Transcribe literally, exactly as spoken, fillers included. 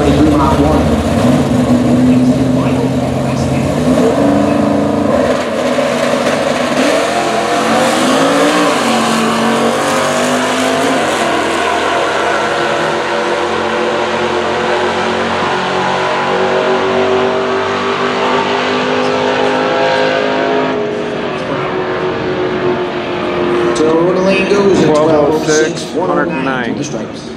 through Mach one. So the lane goes at twelve oh six, one oh nine to the stripes.